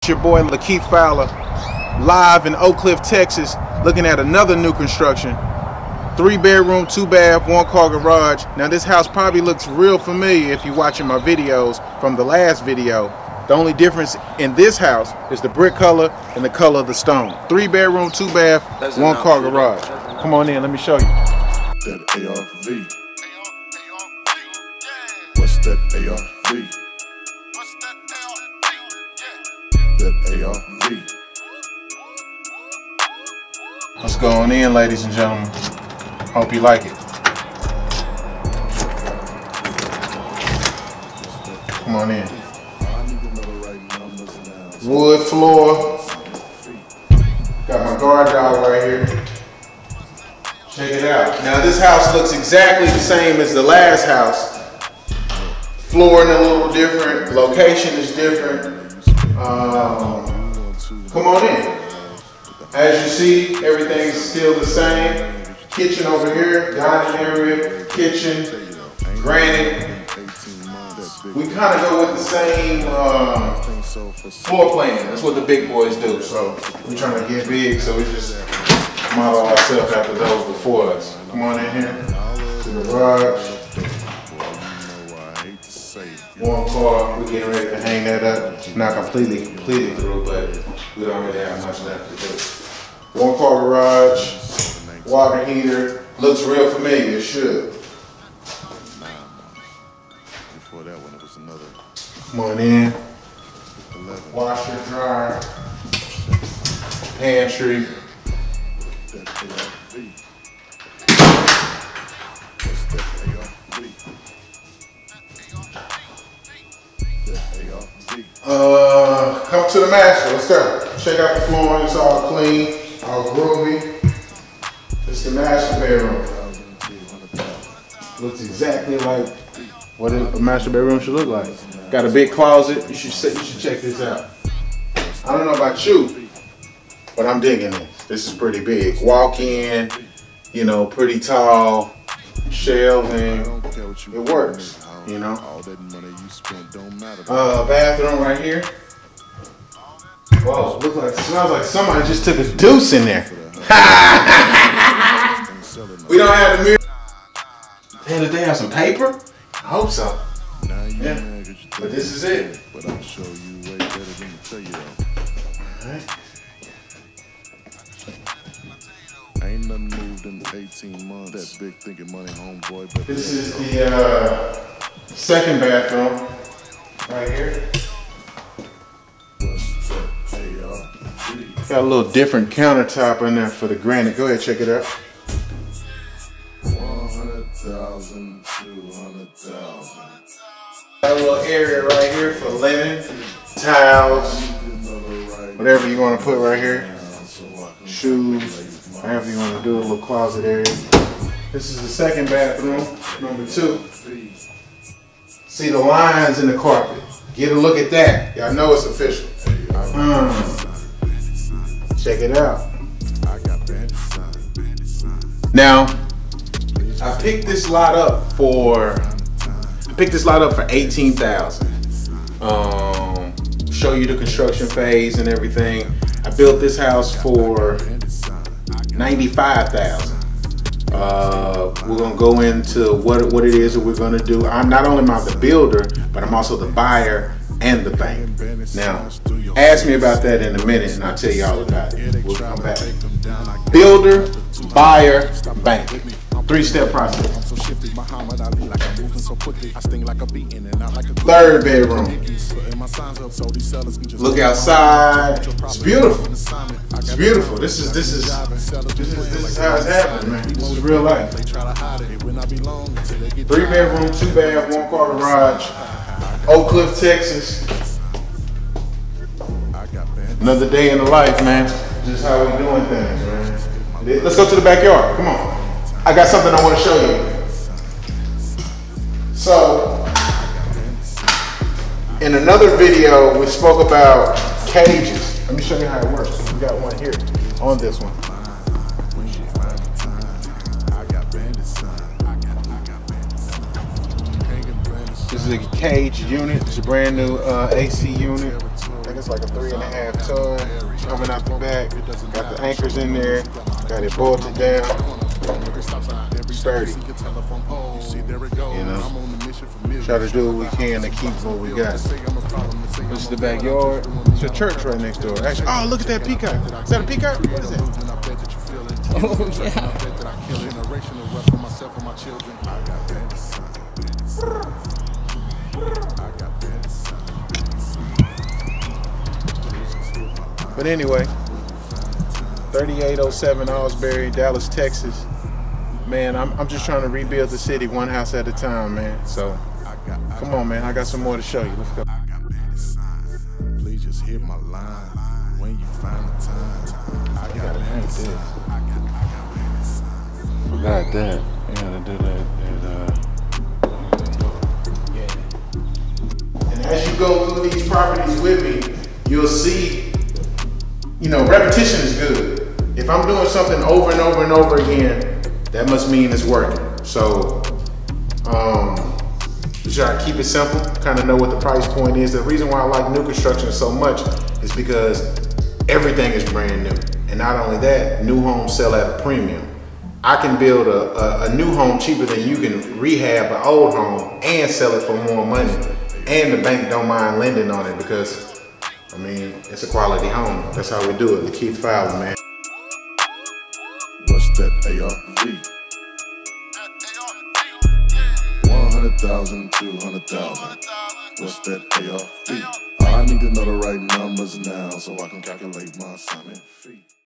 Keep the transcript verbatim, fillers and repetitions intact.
Your boy Lakeith Fowler, live in Oak Cliff, Texas, looking at another new construction. Three bedroom, two bath, one car garage. Now this house probably looks real familiar if you're watching my videos from the last video. The only difference in this house is the brick color and the color of the stone. Three bedroom, two bath, That's one enough, car dude. garage. Come on in, let me show you. That A R V. What's that A R V? That A R V. What's going in, ladies and gentlemen? Hope you like it. Come on in. Wood floor. Got my guard dog right here. Check it out. Now this house looks exactly the same as the last house. Flooring a little different. Location is different. Um, come on in. As you see, everything's still the same. Kitchen over here, dining area, kitchen, granite. We kind of go with the same uh, floor plan. That's what the big boys do. So we're trying to get big, so we just model ourselves after those before us. Come on in here to the garage. One car, we're getting ready to hang that up. Not completely completed through, but we don't really have much left to do. One car garage, water heater, looks real familiar, it should. Before that one, it was another. Come on in. Washer, dryer, pantry. That A R V. What's that A R V? That A R V. Uh, come to the master. Let's go. Check out the flooring. It's all clean, all groovy. It's the master bedroom. Looks exactly like what a master bedroom should look like. Got a big closet. You should you should check this out. I don't know about you, but I'm digging this. This is pretty big. Walk in, you know, pretty tall, shelving. It works, you know. All that money you spent don't matter. Uh, bathroom right here. Whoa, look like smells like somebody just took a deuce in there. We don't have the mirror. Damn, did they have some paper? I hope so. Yeah, but this is it. But I'll show you way better than to tell you that. Alright. Ain't nothing moved in eighteen months. That big thinking money homeboy. But This is the uh, second bathroom right here. A R V. Got a little different countertop in there for the granite. Go ahead, check it out. One hundred thousand, two hundred thousand. Got a little area right here for linen, towels, whatever you want to put right here. Shoes, whatever you want to do, a little closet area. This is the second bathroom, number two. See the lines in the carpet. Get a look at that. Y'all know it's official. Hmm. Check it out. Now, I picked this lot up for I picked this lot up for eighteen thousand. Um, show you the construction phase and everything. I built this house for ninety-five thousand. Uh, we're gonna go into what what it is that we're gonna do. I'm not only am I the builder, but I'm also the buyer and the bank. Now, ask me about that in a minute, and I'll tell you all about it. We'll come back. Builder, buyer, bank. Three-step process. Third bedroom. Look outside. It's beautiful. It's beautiful. This is this is this is this is how it's happening, man. This is real life. Three bedroom, two bath, one car garage. Oak Cliff, Texas. Another day in the life, man. Just how we doing things, man. Let's go to the backyard. Come on. I got something I want to show you. So, in another video, we spoke about cages. Let me show you how it works. We got one here on this one. This is a cage unit. It's a brand new uh, A C unit. Like I It's like a three and a half ton coming out the back. Got the anchors in there. Got it bolted down. Sturdy. You know, try to do what we can to keep what we got. This is the backyard. It's a church right next door. Actually, oh, look at that peacock. Is that a peacock? What is that? Oh, yeah. But anyway, thirty-eight oh seven Osbury, Dallas, Texas. Man, I'm, I'm just trying to rebuild the city one house at a time, man. So, come on, man. I got some more to show you. Let's go. Please just hit my line when you find the time. I got this. Forgot that. You gotta do that. that uh... Yeah. And as you go through these properties with me, you'll see, you know, repetition is good. If I'm doing something over and over and over again, that must mean it's working. So, um, just try to keep it simple, kind of know what the price point is. The reason why I like new construction so much is because everything is brand new. And not only that, new homes sell at a premium. I can build a, a, a new home cheaper than you can rehab an old home and sell it for more money. And the bank don't mind lending on it because, I mean, it's a quality home. That's how we do it. Keith Fowler, man. What's that A R V? one hundred thousand, two hundred thousand. What's that A R V? I need to know the right numbers now so I can calculate my assignment fee.